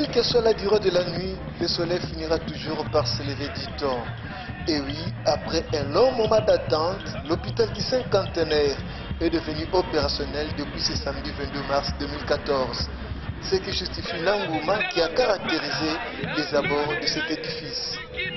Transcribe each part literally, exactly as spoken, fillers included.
Quelle que soit la durée de la nuit, le soleil finira toujours par se lever du temps. Et oui, après un long moment d'attente, l'hôpital du cinquantenaire est devenu opérationnel depuis ce samedi vingt-deux mars deux mille quatorze. Ce qui justifie l'engouement qui a caractérisé les abords de cet édifice.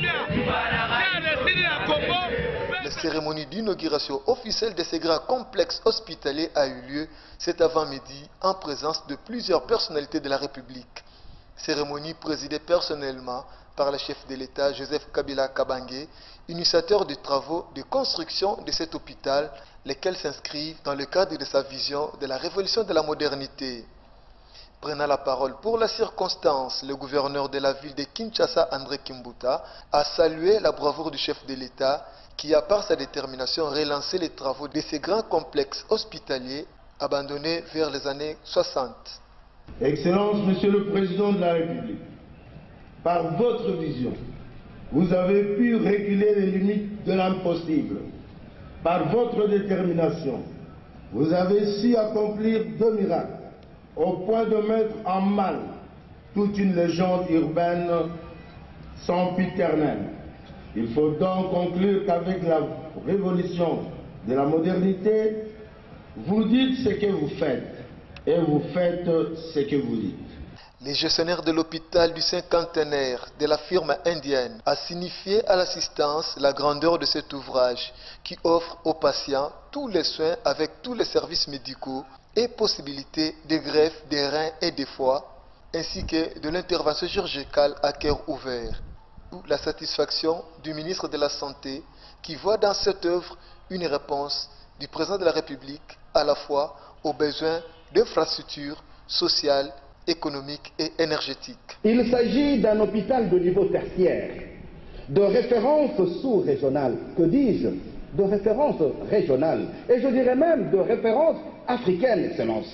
La cérémonie d'inauguration officielle de ce grand complexe hospitalier a eu lieu cet avant-midi en présence de plusieurs personnalités de la République. Cérémonie présidée personnellement par le chef de l'État Joseph Kabila Kabange, initiateur des travaux de construction de cet hôpital, lesquels s'inscrivent dans le cadre de sa vision de la révolution de la modernité. Prenant la parole pour la circonstance, le gouverneur de la ville de Kinshasa, André Kimbuta, a salué la bravoure du chef de l'État qui a par sa détermination relancé les travaux de ces grands complexes hospitaliers abandonnés vers les années soixante. Excellence, Monsieur le Président de la République, par votre vision, vous avez pu réguler les limites de l'impossible. Par votre détermination, vous avez su accomplir deux miracles, au point de mettre en mal toute une légende urbaine sempiternelle. Il faut donc conclure qu'avec la révolution de la modernité, vous dites ce que vous faites et vous faites ce que vous dites. Les gestionnaires de l'hôpital du cinquantenaire de la firme indienne a signifié à l'assistance la grandeur de cet ouvrage qui offre aux patients tous les soins avec tous les services médicaux et possibilité de greffe des reins et des foies, ainsi que de l'intervention chirurgicale à cœur ouvert. La satisfaction du ministre de la Santé qui voit dans cette œuvre une réponse du président de la République à la fois aux besoins d'infrastructures sociales, économiques et énergétiques. Il s'agit d'un hôpital de niveau tertiaire, de référence sous-régionale, que dis-je, de référence régionale, et je dirais même de référence africaine, Excellence.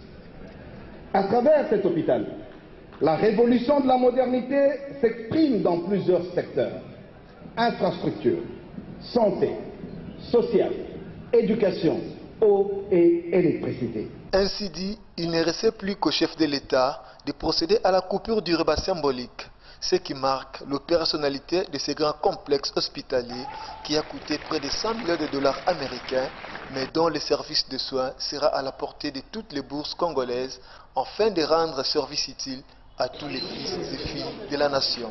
À travers cet hôpital, la révolution de la modernité s'exprime dans plusieurs secteurs. Infrastructures, santé, social, éducation, eau et électricité. Ainsi dit, il ne restait plus qu'au chef de l'État de procéder à la coupure du repas symbolique, ce qui marque l'opérationnalité de ces grands complexes hospitaliers qui a coûté près de cent millions de dollars américains, mais dont le service de soins sera à la portée de toutes les bourses congolaises, afin de rendre service utile à tous les fils et filles de la nation.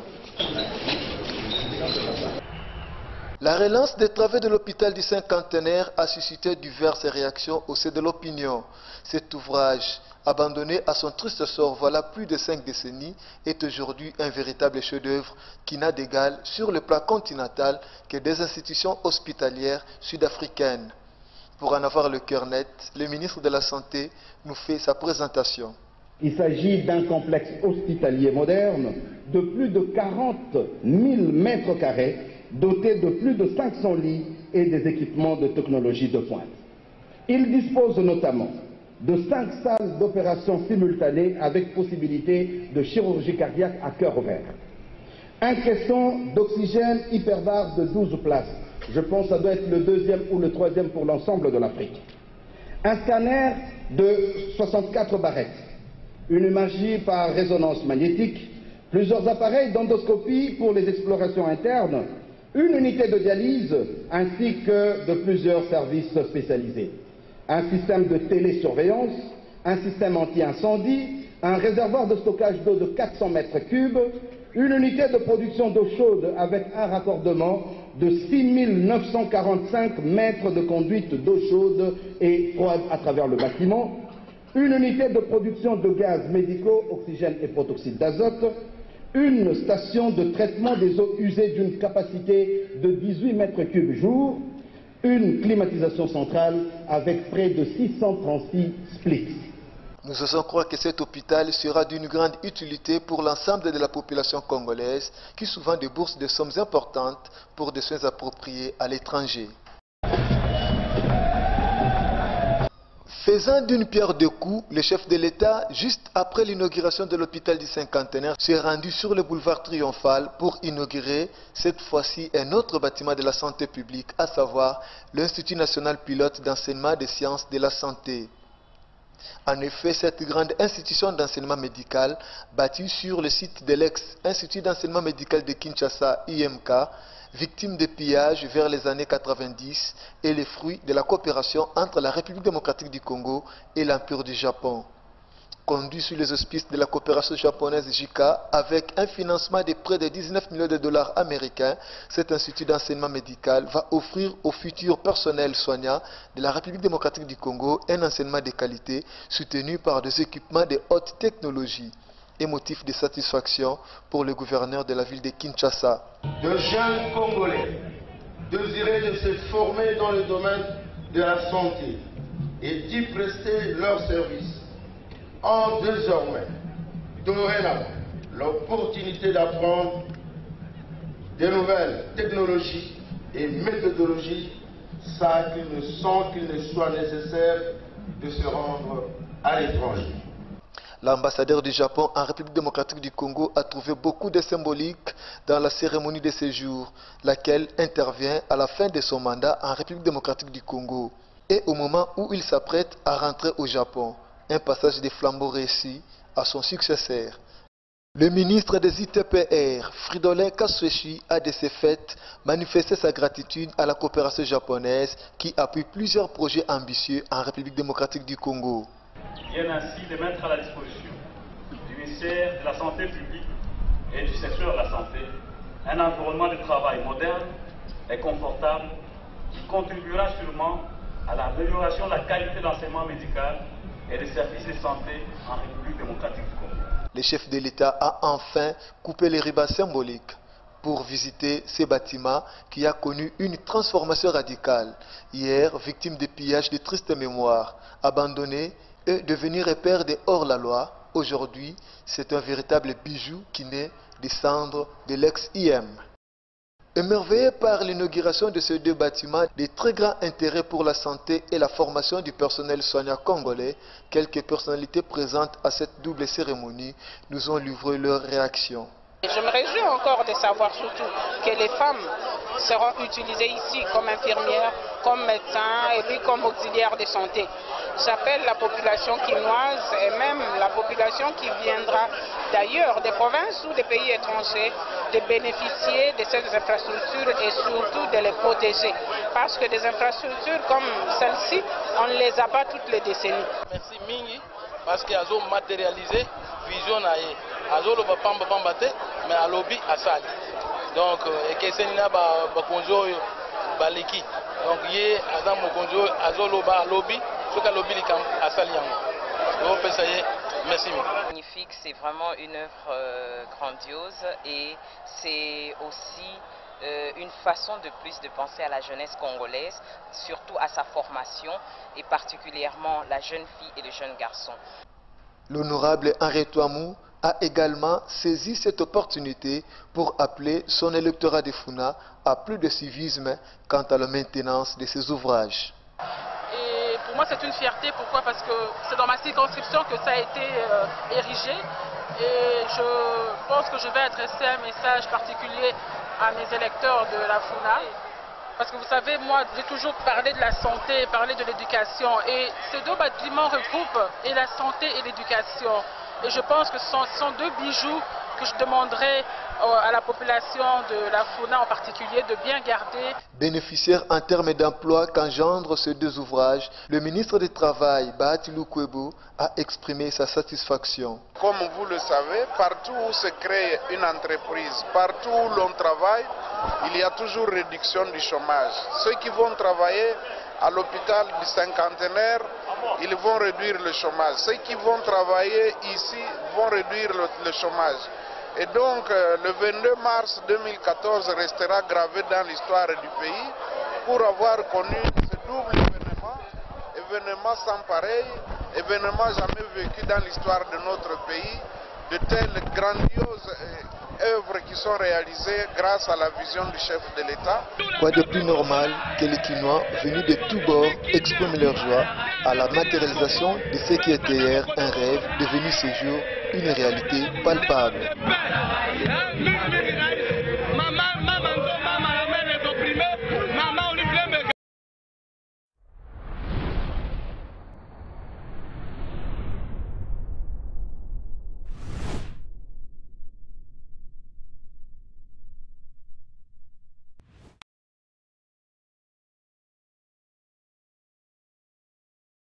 La relance des travaux de l'hôpital du cinquantenaire a suscité diverses réactions au sein de l'opinion. Cet ouvrage, abandonné à son triste sort voilà plus de cinq décennies, est aujourd'hui un véritable chef-d'œuvre qui n'a d'égal sur le plan continental que des institutions hospitalières sud-africaines. Pour en avoir le cœur net, le ministre de la Santé nous fait sa présentation. Il s'agit d'un complexe hospitalier moderne de plus de quarante mille mètres carrés, doté de plus de cinq cents lits et des équipements de technologie de pointe. Il dispose notamment de cinq salles d'opération simultanées avec possibilité de chirurgie cardiaque à cœur ouvert. Un caisson d'oxygène hyperbare de douze places. Je pense que ça doit être le deuxième ou le troisième pour l'ensemble de l'Afrique. Un scanner de soixante-quatre barrettes. Une imagerie par résonance magnétique. Plusieurs appareils d'endoscopie pour les explorations internes. Une unité de dialyse ainsi que de plusieurs services spécialisés. Un système de télésurveillance, un système anti-incendie, un réservoir de stockage d'eau de quatre cents mètres cubes, une unité de production d'eau chaude avec un raccordement de six mille neuf cent quarante-cinq mètres de conduite d'eau chaude et froide à travers le bâtiment, une unité de production de gaz médicaux, oxygène et protoxyde d'azote, une station de traitement des eaux usées d'une capacité de dix-huit mètres cubes jour, une climatisation centrale avec près de six cent trente-six splits. Nous osons croire que cet hôpital sera d'une grande utilité pour l'ensemble de la population congolaise qui souvent débourse des sommes importantes pour des soins appropriés à l'étranger. Faisant d'une pierre deux coups, le chef de l'État, juste après l'inauguration de l'hôpital du cinquantenaire, s'est rendu sur le boulevard Triomphal pour inaugurer cette fois-ci un autre bâtiment de la santé publique, à savoir l'Institut national pilote d'enseignement des sciences de la santé. En effet, cette grande institution d'enseignement médical, bâtie sur le site de l'ex-Institut d'enseignement médical de Kinshasa, I M K, victime de pillages vers les années quatre-vingt-dix, est le fruit de la coopération entre la République démocratique du Congo et l'Empire du Japon. Conduit sous les auspices de la coopération japonaise J I C A avec un financement de près de dix-neuf millions de dollars américains, cet institut d'enseignement médical va offrir aux futurs personnels soignants de la République démocratique du Congo un enseignement de qualité soutenu par des équipements de haute technologie et motif de satisfaction pour le gouverneur de la ville de Kinshasa. De jeunes Congolais désiraient de se former dans le domaine de la santé et d'y prester leurs services ont désormais, dorénavant, l'opportunité d'apprendre de nouvelles technologies et méthodologies sans qu'il ne, sans qu'il ne soit nécessaire de se rendre à l'étranger. L'ambassadeur du Japon en République démocratique du Congo a trouvé beaucoup de symbolique dans la cérémonie de séjour, laquelle intervient à la fin de son mandat en République démocratique du Congo et au moment où il s'apprête à rentrer au Japon. Un passage de flambeau réussi à son successeur. Le ministre des I T P R, Fridolin Kasweshi, a de ce fait manifesté sa gratitude à la coopération japonaise qui appuie plusieurs projets ambitieux en République démocratique du Congo. Viennent ainsi de mettre à la disposition du ministère de la Santé publique et du secteur de la santé un environnement de travail moderne et confortable qui contribuera sûrement à l'amélioration de la qualité de l'enseignement médical et des services de santé en République démocratique du Congo. Le chef de l'État a enfin coupé les ribans symboliques pour visiter ces bâtiments qui a connu une transformation radicale. Hier, victime de pillages de triste mémoire, abandonné et devenu repère de hors-la-loi, aujourd'hui, c'est un véritable bijou qui naît des cendres de l'ex-I M. Émerveillé par l'inauguration de ces deux bâtiments de très grand intérêt pour la santé et la formation du personnel soignant congolais, quelques personnalités présentes à cette double cérémonie nous ont livré leurs réactions. Je me réjouis encore de savoir surtout que les femmes seront utilisées ici comme infirmières, comme médecins et puis comme auxiliaires de santé. J'appelle la population quinoise et même la population qui viendra d'ailleurs, des provinces ou des pays étrangers, de bénéficier de ces infrastructures et surtout de les protéger. Parce que des infrastructures comme celle-ci, on ne les a pas toutes les décennies. Merci Mingi, parce qu'ils ont matérialisé vision aye. Azolo ba pamba pamba te, mais à lobby à sali. Donc, et que c'est une ba ba konjo baliki. Donc, yé azam mo konjo azolo ba lobby, ce que lobby likam à sali yango. Donc, ça y est, merci. Magnifique, c'est vraiment une œuvre euh, grandiose et c'est aussi euh, une façon de plus de penser à la jeunesse congolaise, surtout à sa formation et particulièrement la jeune fille et le jeune garçon. L'honorable Henri Touamou a également saisi cette opportunité pour appeler son électorat de Funa à plus de civisme quant à la maintenance de ses ouvrages. Et pour moi c'est une fierté, pourquoi? Parce que c'est dans ma circonscription que ça a été euh, érigé et je pense que je vais adresser un message particulier à mes électeurs de la Funa. Parce que vous savez, moi j'ai toujours parlé de la santé, parlé de l'éducation et ces deux bâtiments regroupent et la santé et l'éducation. Et je pense que ce sont, ce sont deux bijoux que je demanderai à la population de la Funa en particulier de bien garder. Bénéficiaire en termes d'emploi qu'engendrent ces deux ouvrages, le ministre du Travail, Bahati Lukwebo, a exprimé sa satisfaction. Comme vous le savez, partout où se crée une entreprise, partout où l'on travaille, il y a toujours réduction du chômage. Ceux qui vont travailler à l'hôpital du cinquantenaire, ils vont réduire le chômage. Ceux qui vont travailler ici vont réduire le, le chômage. Et donc, euh, le vingt-deux mars deux mille quatorze restera gravé dans l'histoire du pays pour avoir connu ce double événement, événement sans pareil, événement jamais vécu dans l'histoire de notre pays, de telles grandioses euh, œuvres qui sont réalisées grâce à la vision du chef de l'État. Quoi de plus normal que les Quinois venus de tous bords expriment leur joie à la matérialisation de ce qui était hier un rêve devenu ce jour une réalité palpable.